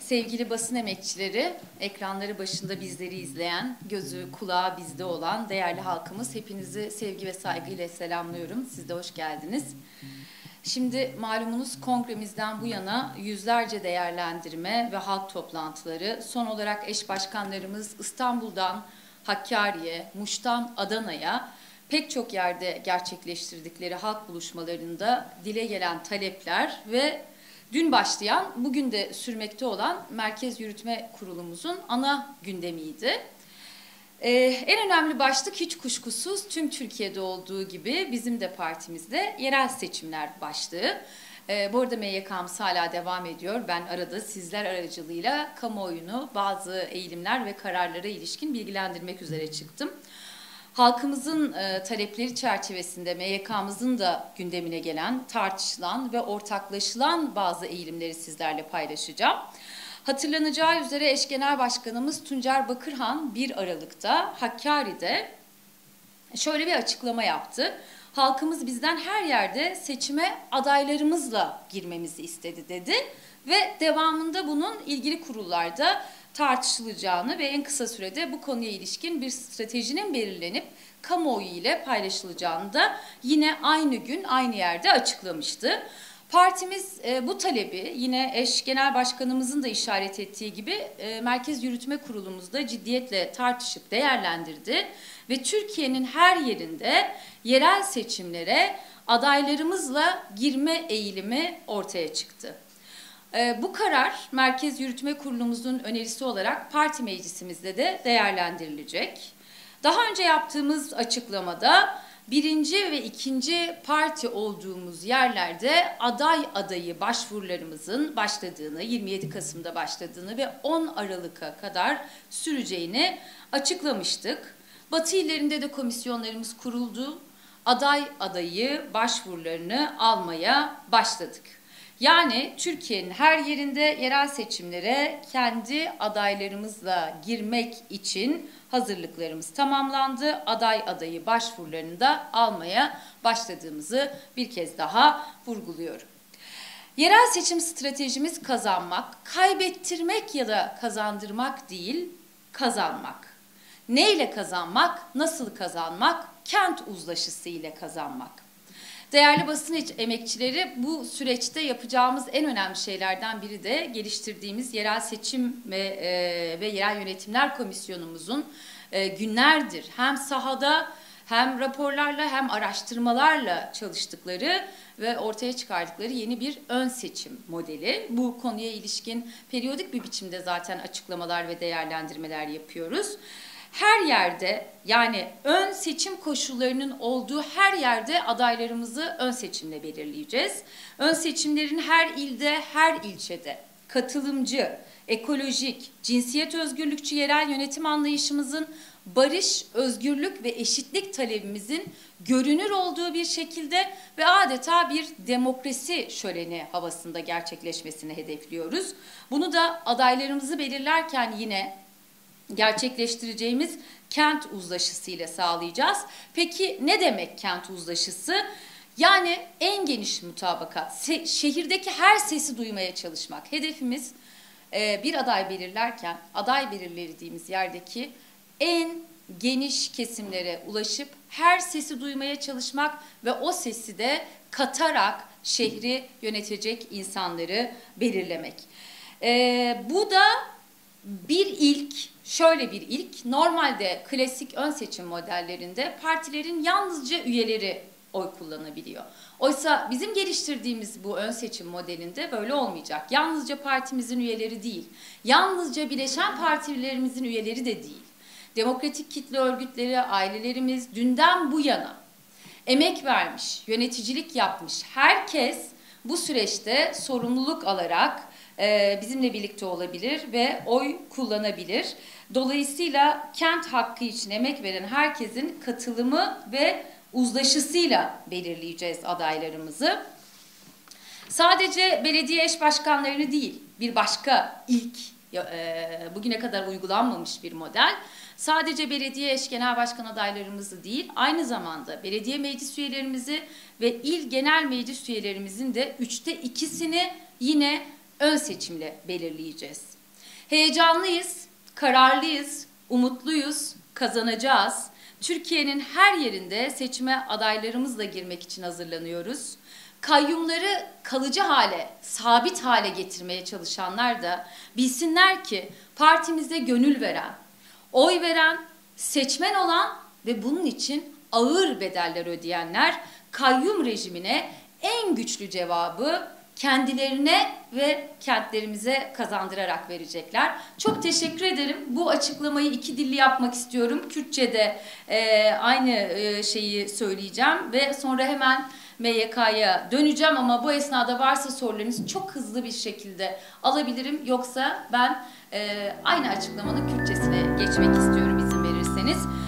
Sevgili basın emekçileri, ekranları başında bizleri izleyen, gözü kulağı bizde olan değerli halkımız, hepinizi sevgi ve saygıyla selamlıyorum. Siz de hoş geldiniz. Şimdi malumunuz kongremizden bu yana yüzlerce değerlendirme ve halk toplantıları, son olarak eş başkanlarımız İstanbul'dan Hakkari'ye, Muş'tan Adana'ya pek çok yerde gerçekleştirdikleri halk buluşmalarında dile gelen talepler ve dün başlayan, bugün de sürmekte olan Merkez Yürütme Kurulumuzun ana gündemiydi. En önemli başlık hiç kuşkusuz tüm Türkiye'de olduğu gibi bizim de partimizde yerel seçimler başlığı. Bu arada MYK'mız hala devam ediyor. Ben arada sizler aracılığıyla kamuoyunu bazı eğilimler ve kararlara ilişkin bilgilendirmek üzere çıktım. Halkımızın talepleri çerçevesinde MYK'mızın da gündemine gelen, tartışılan ve ortaklaşılan bazı eğilimleri sizlerle paylaşacağım. Hatırlanacağı üzere eş genel başkanımız Tuncer Bakırhan 1 Aralık'ta Hakkari'de şöyle bir açıklama yaptı. Halkımız bizden her yerde seçime adaylarımızla girmemizi istedi dedi ve devamında bunun ilgili kurullarda tartışılacağını ve en kısa sürede bu konuya ilişkin bir stratejinin belirlenip kamuoyu ile paylaşılacağını da yine aynı gün aynı yerde açıklamıştı. Partimiz bu talebi yine eş genel başkanımızın da işaret ettiği gibi Merkez Yürütme Kurulumuzda ciddiyetle tartışıp değerlendirdi ve Türkiye'nin her yerinde yerel seçimlere adaylarımızla girme eğilimi ortaya çıktı. Bu karar Merkez Yürütme Kurulumuzun önerisi olarak parti meclisimizde de değerlendirilecek. Daha önce yaptığımız açıklamada birinci ve ikinci parti olduğumuz yerlerde aday adayı başvurularımızın başladığını, 27 Kasım'da başladığını ve 10 Aralık'a kadar süreceğini açıklamıştık. Batı illerinde de komisyonlarımız kuruldu. Aday adayı başvurularını almaya başladık. Yani Türkiye'nin her yerinde yerel seçimlere kendi adaylarımızla girmek için hazırlıklarımız tamamlandı. Aday adayı başvurularını da almaya başladığımızı bir kez daha vurguluyorum. Yerel seçim stratejimiz kazanmak, kaybettirmek ya da kazandırmak değil, kazanmak. Neyle kazanmak, nasıl kazanmak? Kent uzlaşısı ile kazanmak. Değerli basın emekçileri, bu süreçte yapacağımız en önemli şeylerden biri de geliştirdiğimiz yerel seçim ve yerel yönetimler komisyonumuzun günlerdir hem sahada hem raporlarla hem araştırmalarla çalıştıkları ve ortaya çıkardıkları yeni bir ön seçim modeli. Bu konuya ilişkin periyodik bir biçimde zaten açıklamalar ve değerlendirmeler yapıyoruz. Her yerde, yani ön seçim koşullarının olduğu her yerde adaylarımızı ön seçimle belirleyeceğiz. Ön seçimlerin her ilde, her ilçede katılımcı, ekolojik, cinsiyet özgürlükçü yerel yönetim anlayışımızın, barış, özgürlük ve eşitlik talebimizin görünür olduğu bir şekilde ve adeta bir demokrasi şöleni havasında gerçekleşmesini hedefliyoruz. Bunu da adaylarımızı belirlerken yine gerçekleştireceğimiz kent uzlaşısı ile sağlayacağız. Peki ne demek kent uzlaşısı? Yani en geniş mutabakat, şehirdeki her sesi duymaya çalışmak. Hedefimiz bir aday belirlerken, aday belirlediğimiz yerdeki en geniş kesimlere ulaşıp her sesi duymaya çalışmak ve o sesi de katarak şehri yönetecek insanları belirlemek. Bu da bir ilk, şöyle bir ilk, normalde klasik ön seçim modellerinde partilerin yalnızca üyeleri oy kullanabiliyor. Oysa bizim geliştirdiğimiz bu ön seçim modelinde böyle olmayacak. Yalnızca partimizin üyeleri değil, yalnızca bileşen partilerimizin üyeleri de değil. Demokratik kitle örgütleri, ailelerimiz dünden bu yana emek vermiş, yöneticilik yapmış herkes bu süreçte sorumluluk alarak bizimle birlikte olabilir ve oy kullanabilir. Dolayısıyla kent hakkı için emek veren herkesin katılımı ve uzlaşısıyla belirleyeceğiz adaylarımızı. Sadece belediye eş başkanlarını değil, bir başka ilk, bugüne kadar uygulanmamış bir model. Sadece belediye eş genel başkan adaylarımızı değil, aynı zamanda belediye meclis üyelerimizi ve il genel meclis üyelerimizin de 2/3'ünü yine ön seçimle belirleyeceğiz. Heyecanlıyız, kararlıyız, umutluyuz, kazanacağız. Türkiye'nin her yerinde seçime adaylarımızla girmek için hazırlanıyoruz. Kayyumları kalıcı hale, sabit hale getirmeye çalışanlar da bilsinler ki partimize gönül veren, oy veren, seçmen olan ve bunun için ağır bedeller ödeyenler kayyum rejimine en güçlü cevabı kendilerine ve kentlerimize kazandırarak verecekler. Çok teşekkür ederim. Bu açıklamayı iki dilli yapmak istiyorum. Kürtçe'de aynı şeyi söyleyeceğim ve sonra hemen MYK'ya döneceğim ama bu esnada varsa sorularınız çok hızlı bir şekilde alabilirim. Yoksa ben aynı açıklamanın Kürtçesine geçmek istiyorum izin verirseniz.